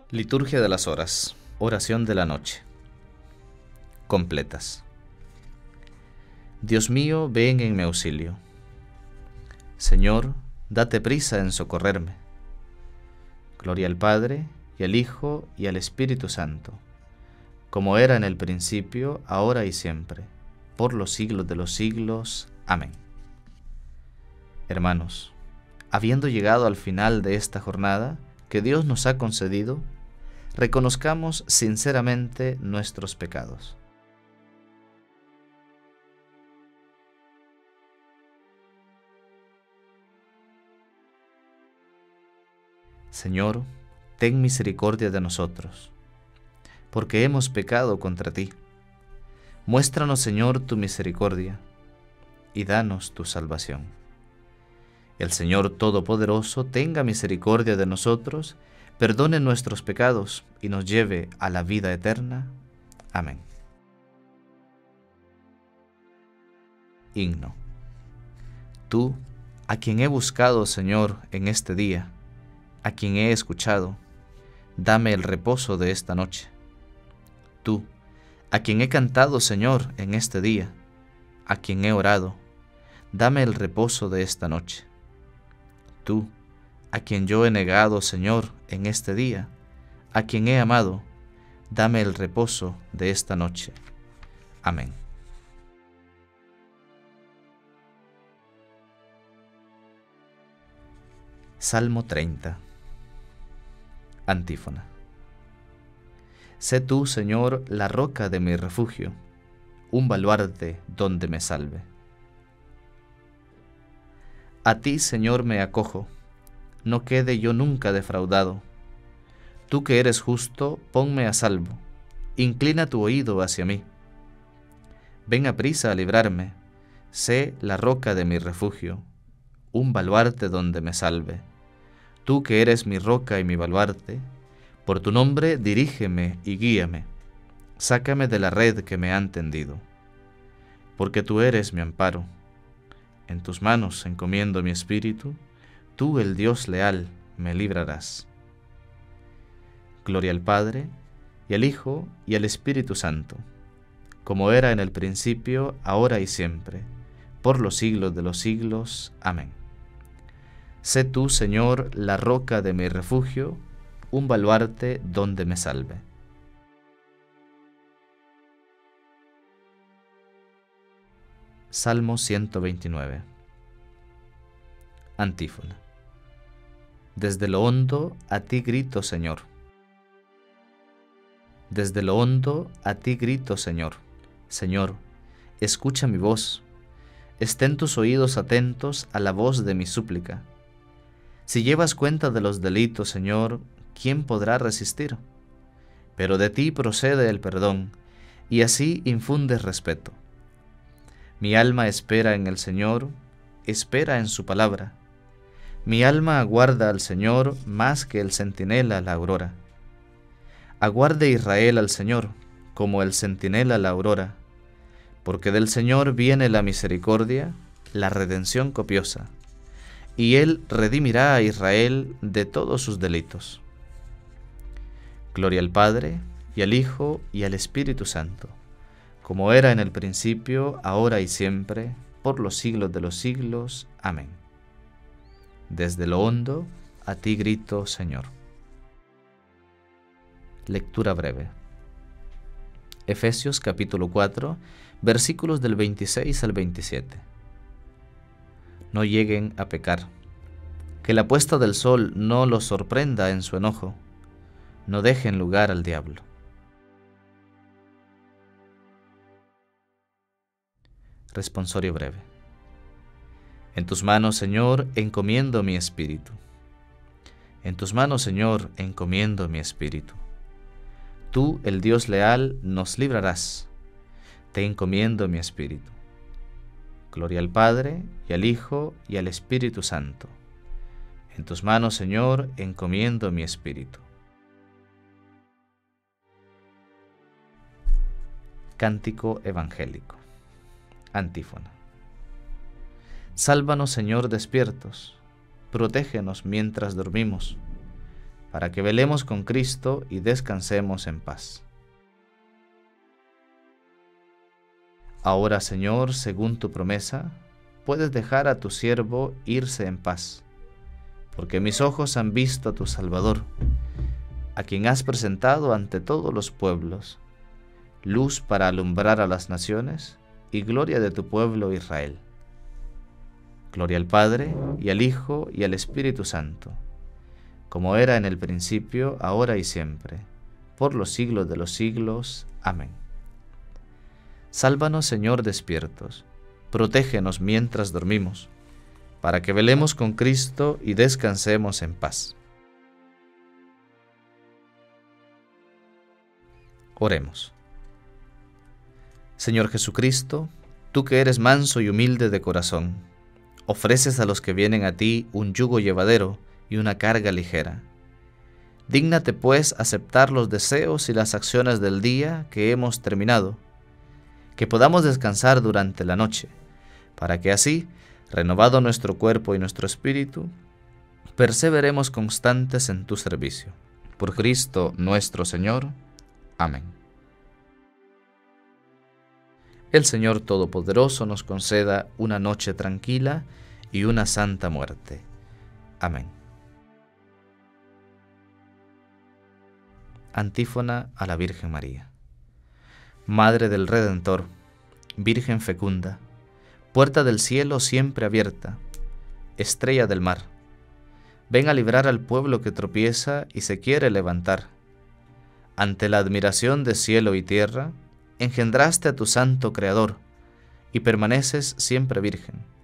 Liturgia de las horas. Oración de la noche. Completas. Dios mío, ven en mi auxilio. Señor, date prisa en socorrerme. Gloria al Padre, y al Hijo, y al Espíritu Santo, como era en el principio, ahora y siempre, por los siglos de los siglos. Amén. Hermanos, habiendo llegado al final de esta jornada que Dios nos ha concedido, reconozcamos sinceramente nuestros pecados. Señor, ten misericordia de nosotros, porque hemos pecado contra ti. Muéstranos, Señor, tu misericordia, y danos tu salvación. El Señor Todopoderoso tenga misericordia de nosotros, perdone nuestros pecados y nos lleve a la vida eterna. Amén. Himno. Tú, a quien he buscado, Señor, en este día, a quien he escuchado, dame el reposo de esta noche. Tú, a quien he cantado, Señor, en este día, a quien he orado, dame el reposo de esta noche. Tú, a quien yo he negado, Señor, en este día, a quien he amado, dame el reposo de esta noche. Amén. Salmo 30. Antífona. Sé tú, Señor, la roca de mi refugio, un baluarte donde me salve. A ti, Señor, me acojo, no quede yo nunca defraudado. Tú que eres justo, ponme a salvo, inclina tu oído hacia mí. Ven aprisa a librarme, sé la roca de mi refugio, un baluarte donde me salve. Tú que eres mi roca y mi baluarte, por tu nombre dirígeme y guíame, sácame de la red que me han tendido. Porque tú eres mi amparo, en tus manos encomiendo mi espíritu, tú, el Dios leal, me librarás. Gloria al Padre, y al Hijo, y al Espíritu Santo, como era en el principio, ahora y siempre, por los siglos de los siglos. Amén. Sé tú, Señor, la roca de mi refugio, un baluarte donde me salve. Salmo 129. Antífona. Desde lo hondo a ti grito, Señor. Desde lo hondo a ti grito, Señor. Señor, escucha mi voz. Estén tus oídos atentos a la voz de mi súplica. Si llevas cuenta de los delitos, Señor, ¿quién podrá resistir? Pero de ti procede el perdón, y así infundes respeto. Mi alma espera en el Señor, espera en su palabra. Mi alma aguarda al Señor más que el centinela la aurora. Aguarde Israel al Señor, como el centinela la aurora, porque del Señor viene la misericordia, la redención copiosa, y Él redimirá a Israel de todos sus delitos. Gloria al Padre, y al Hijo, y al Espíritu Santo, como era en el principio, ahora y siempre, por los siglos de los siglos. Amén. Desde lo hondo, a ti grito, Señor. Lectura breve. Efesios capítulo 4, versículos del 26 al 27. No lleguen a pecar. Que la puesta del sol no los sorprenda en su enojo. No dejen lugar al diablo. Responsorio breve. En tus manos, Señor, encomiendo mi espíritu. En tus manos, Señor, encomiendo mi espíritu. Tú, el Dios leal, nos librarás. Te encomiendo mi espíritu. Gloria al Padre, y al Hijo, y al Espíritu Santo. En tus manos, Señor, encomiendo mi espíritu. Cántico evangélico. Antífona. Sálvanos, Señor, despiertos, protégenos mientras dormimos. para que velemos con Cristo y descansemos en paz. Ahora, Señor, según tu promesa, puedes dejar a tu siervo irse en paz, porque mis ojos han visto a tu Salvador, a quien has presentado ante todos los pueblos, luz para alumbrar a las naciones y gloria de tu pueblo Israel. Gloria al Padre, y al Hijo, y al Espíritu Santo, como era en el principio, ahora y siempre, por los siglos de los siglos. Amén. Sálvanos, Señor, despiertos, protégenos mientras dormimos, para que velemos con Cristo y descansemos en paz. Oremos. Señor Jesucristo, tú que eres manso y humilde de corazón, ofreces a los que vienen a ti un yugo llevadero y una carga ligera. Dígnate, pues, aceptar los deseos y las acciones del día que hemos terminado, que podamos descansar durante la noche, para que así, renovado nuestro cuerpo y nuestro espíritu, perseveremos constantes en tu servicio. Por Cristo nuestro Señor. Amén. El Señor Todopoderoso nos conceda una noche tranquila y una santa muerte. Amén. Antífona a la Virgen María. Madre del Redentor, Virgen fecunda, puerta del cielo siempre abierta, estrella del mar, ven a librar al pueblo que tropieza y se quiere levantar. Ante la admiración de cielo y tierra, engendraste a tu santo Creador, y permaneces siempre virgen.